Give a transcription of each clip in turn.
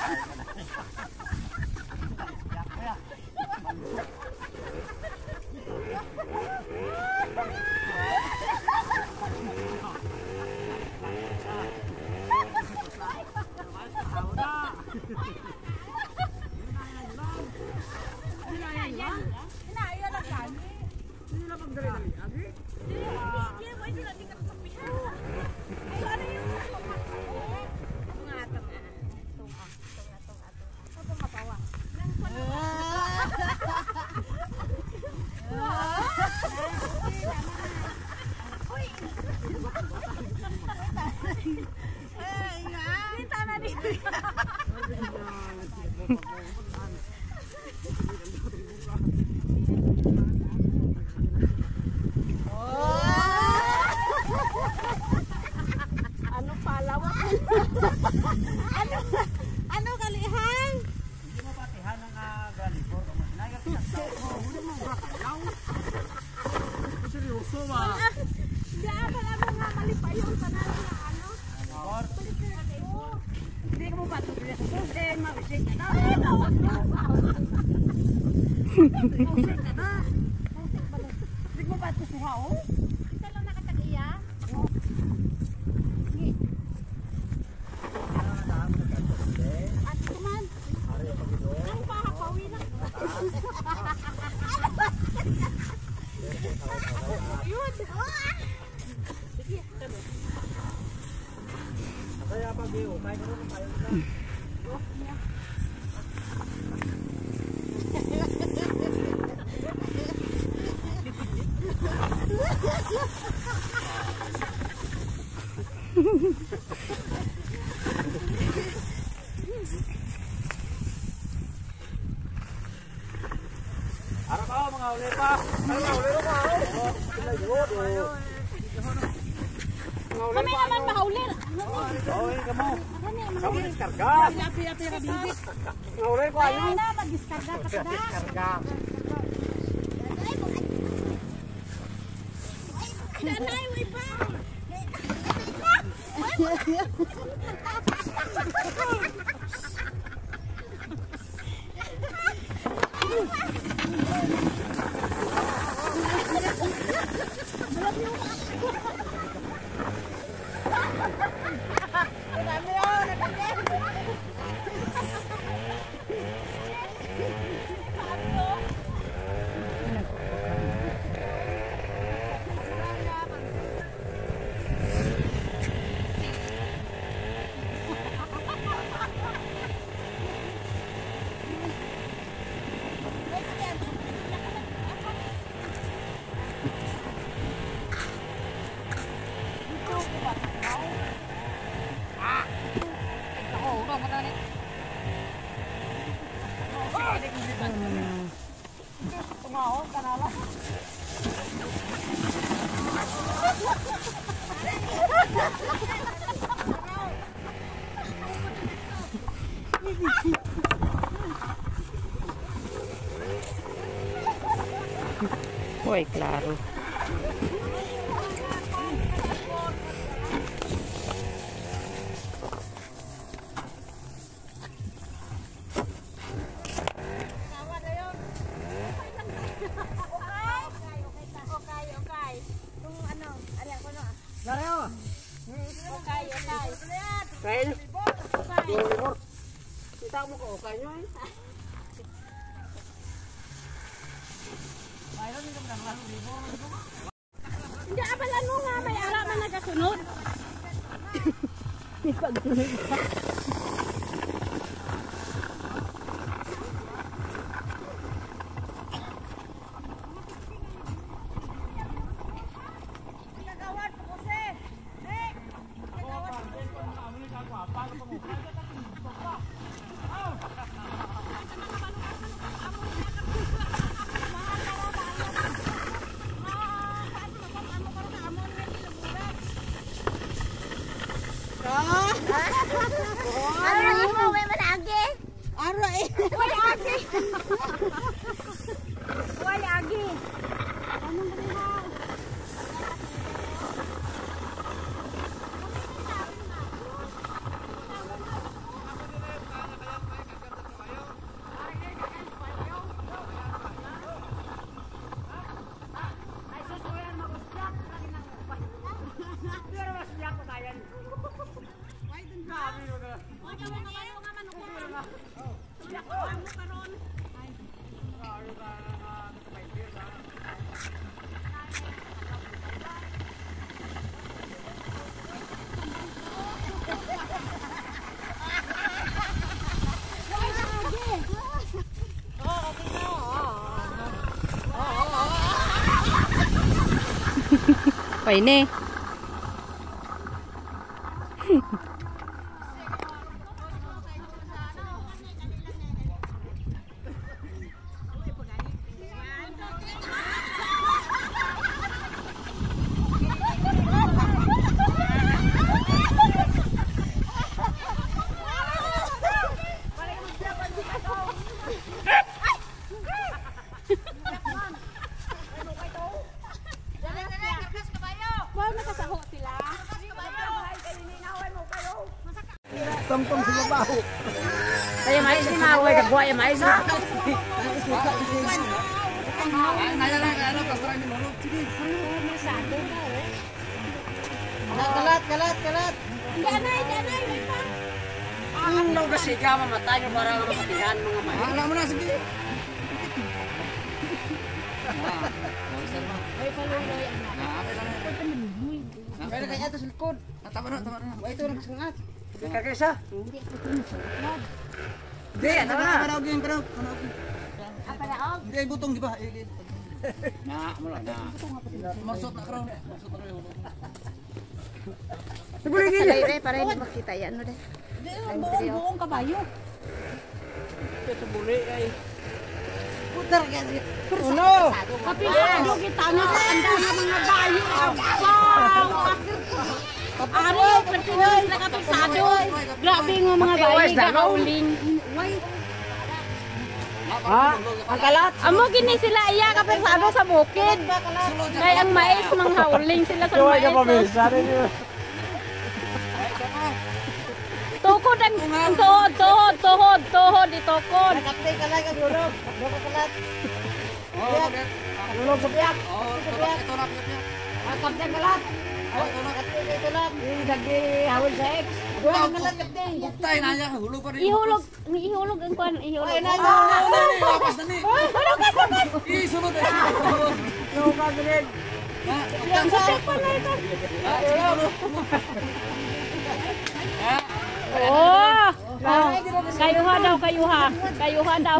Ano kalihan? Hindi mo patihan ng galipor. Nagar seryoso ba? Hindi ako nga malipayon pa na ano. Hindi ko mo patuloy. Kasi mausik ka na. Mausik ka na. Hindi ko mo patusuha o. Kita lang nakatag-iya. At kuman. Ang pahapawi na. Yun. Sige, sabi. Kaya pag iyo, kahit ano kung tayo na. Ara ka mga uli pa. Mga uli pa. Kami naman mahaulir. Oy, kamo. Kamu deskarga. Api-api ka bibig. Mga uli ko ayo. Ay na, mag-diskarga ka sa da. Deskarga. Danay, way pa. Tumahon ka na lang. Uy, claro. Dario. Okay. Kain. Okay. Kita mo ko okay nyo eh. Mayroon din kami ng libo. Hindi abal ano nga may ara man nagasunod. May pagsunod pa. Aray mo, may malagi. Aray. Way agi. Way agi. Anong balihan? Pa ini. Tong-tong sa babaho. Kaya mais ni maway ka buhay mais ha. Kalat. Danay, may pa. Ang nung kasi ka mamatay na para mapatihan mga mais. Alam mo na sige. Ay, paluloy anak. Kaya kaya ito sa likod. Tama na. Ito nagsangat. Kagisa. Hindi, ano na? Karaog. Apa na? Hindi, butong di ba? Mula na. Marsot na karaog. Salay para hindi makita yan. Ano deh? Buong kabayo. Ito buli ay. Putar ka. Uno! Kapilado kita na sa anda ng mga bayo. Ano, pertinos na kapisado. Grabe nga mga bayi, gakauling. Ha? Ang kalat? Amo gini sila iya kapisado sa bukid. Kaya ang mais manghauling sila sa mais. Tukod ang tuhod itukod. Kaptay ka lang ang ulog. Ulog kalat. Ulog sa piyak. Ito na piyak. Kaptay kalat. Ito lang. Dagi hawal sa ex. Huwag ka lang kaptay. Kaptay na niya. Hulog pa rin. Ihulog ang kwan. Ihulog. Ay na niya. Lapas na ni. Isunod na siya. Hulog ka rin. Ang sakit pa na ito. Oh! Kayuha daw.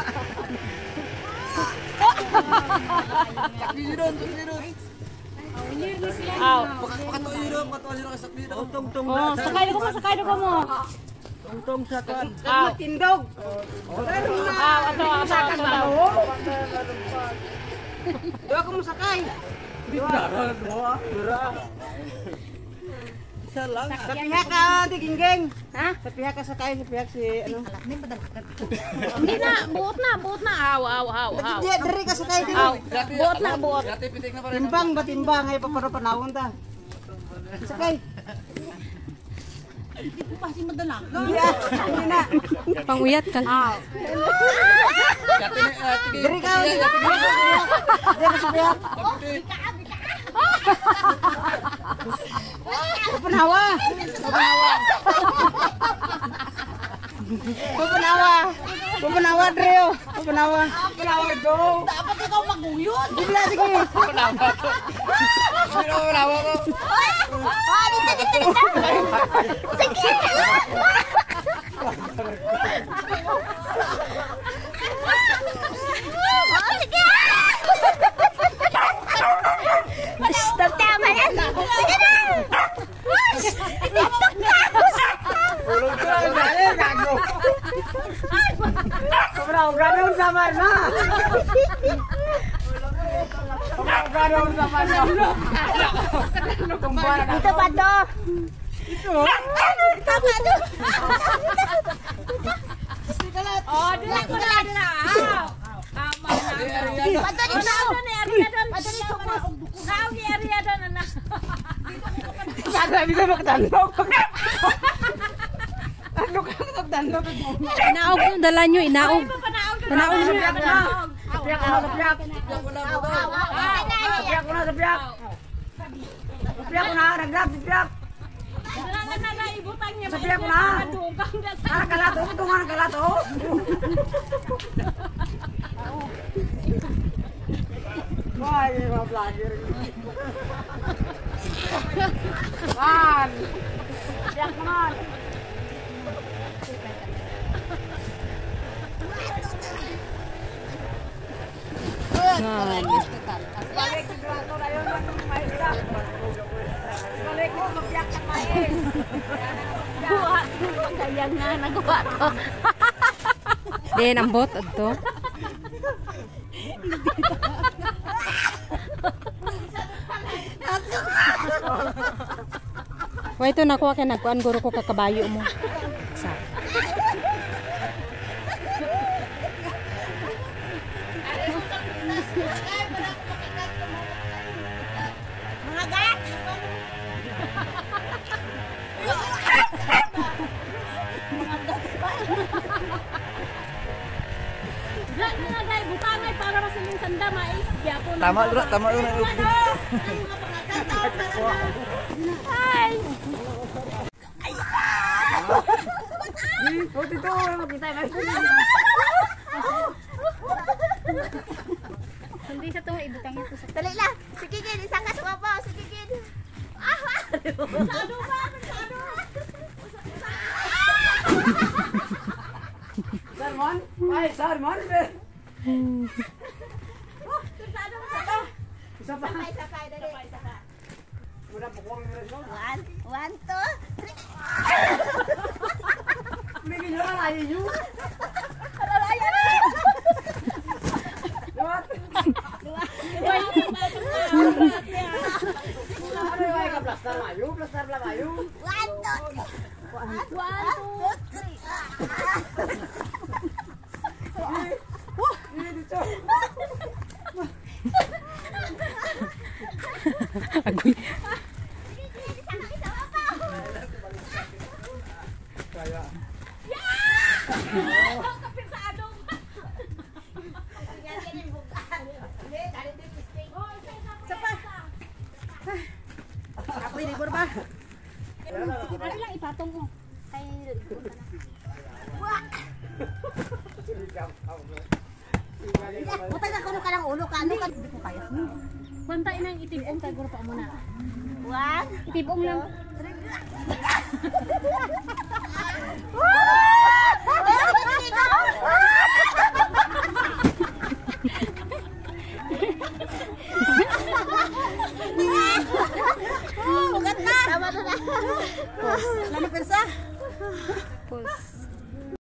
Aw. Oh, sakay ko mo. Tungtong sa kan. Aw. Tindog. Ato. Dua ko mo sakay. Dua. Sa pihak ka, Ginggeng. Ha? Sa pihak ka sakay, sa pihak si ano. Hindi na, buot na. Aw. Hindi, diri ka sakay din. Aw. Buot. Timbang ba timbang ay paparo panahon ta. Sakay. Hindi ko kasi madala. Hindi na. Panguyat ka. Diri ka. Diri sa pihak. Pupanawa, Drio. Pupanawa do. Dapat ikaw maguyod. Bigla sige. Pupanawa ko. Sige! Stop, tama yan! Sige na! Ulog ko lang na gago. Ganun sama na. Ganun sama na. Dito pa to! Ito. Dito pa to! Oh, dila ko na. Tama na. Pato dito! Pato dito ko! Now ni area doon na. Sabi ko magdandog. Ano ka magdandog? Inaog yung dala nyo, inaog. Tanaog nyo. Sapiak ko na, sapiak. Sapiak ko na, nagdap, sapiak. Ibutan niya ba? biyak na. Kalato, tungan kalato. Wah, ini mga vlogger. Man! Biyak naman! Balik sigurado na yun ng mahirap. Balik mo, magbiyak ka mais. Buha. Kayang nga nagawa to. Din ang bot to. Wait, ito nakuha kay nagkuan guro ko kakabayo mo. Sa. Mga gat! Diyan na dai butangay para masaling sanda mais. Gyapon. Tama yun. Ay. Oh, dito, makita na. Hindi sa tuwa ibutang ito sa. Dali lang! Sige, Gid! Isang kasuwabaw! Sige, Gid! Ah! Sado ba? Sado! Sarmon? Ay, Sarmon. Sado ba? Isa pa. Sakay, dali! Muna pukuha mo rin. One, two, three! May ginawa na yun. Alalayan na! What? Ano yung ay ka-plaster mayo? Plaster lang mayo? One, two, three! Dito. Agoy. Kaya. Ako ini ba? Ano lang ipatong mo. Ay, Butay na kuno ka ng ulo ka. Ano ka? Hindi ko kaya. bantay nang itibong kay guro pa muna. One, Itibong lang. Ugat na! Tama na na. Lama persa. Pus.